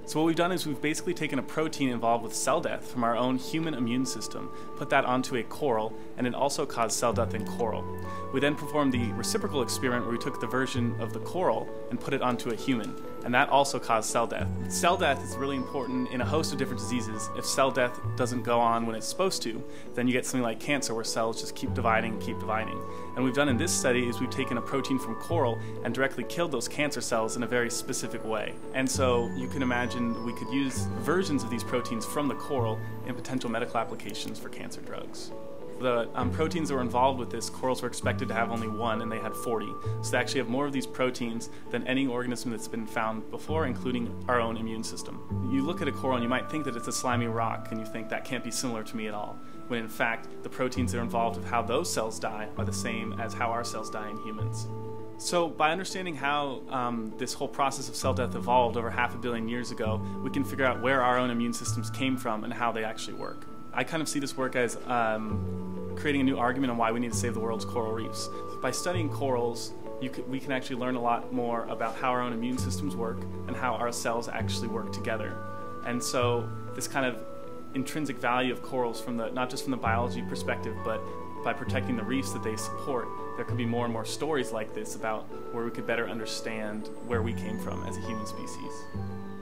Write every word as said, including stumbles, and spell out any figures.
So what we've done is we've basically taken a protein involved with cell death from our own human immune system, put that onto a coral, and it also caused cell death in coral. We then performed the reciprocal experiment where we took the version of the coral and put it onto a human, and that also caused cell death. Cell death is really important in a host of different diseases. If cell death doesn't go on when it's supposed to, then you get something like cancer where cells just keep dividing and keep dividing. And what we've done in this study is we've taken a protein from coral and directly killed those cancer cells in a very specific way. And so you can imagine we could use versions of these proteins from the coral in potential medical applications for cancer drugs. The um, proteins that were involved with this, corals were expected to have only one, and they had forty. So they actually have more of these proteins than any organism that's been found before, including our own immune system. You look at a coral and you might think that it's a slimy rock, and you think that can't be similar to me at all, when in fact the proteins that are involved with how those cells die are the same as how our cells die in humans. So by understanding how um, this whole process of cell death evolved over half a billion years ago, we can figure out where our own immune systems came from and how they actually work. I kind of see this work as um, creating a new argument on why we need to save the world's coral reefs. By studying corals, you could, we can actually learn a lot more about how our own immune systems work and how our cells actually work together. And so this kind of intrinsic value of corals, from the not just from the biology perspective, but by protecting the reefs that they support, there could be more and more stories like this about where we could better understand where we came from as a human species.